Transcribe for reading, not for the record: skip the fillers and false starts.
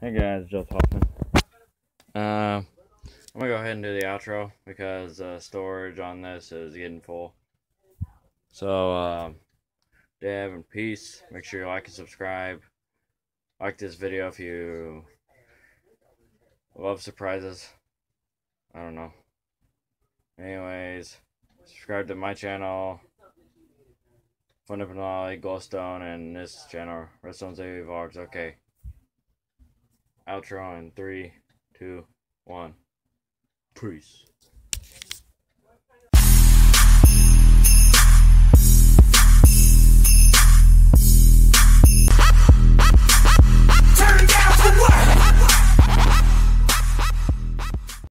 Hey guys, Joe Hoffman. I'm gonna go ahead and do the outro because storage on this is getting full. So, Dev and peace. Make sure you like and subscribe. Like this video if you love surprises. I don't know. Anyways, subscribe to my channel, Fun of Finale, Glowstone, and this channel, Redstone Zavy Vlogs. Okay. Outro in 3, 2, 1. Peace.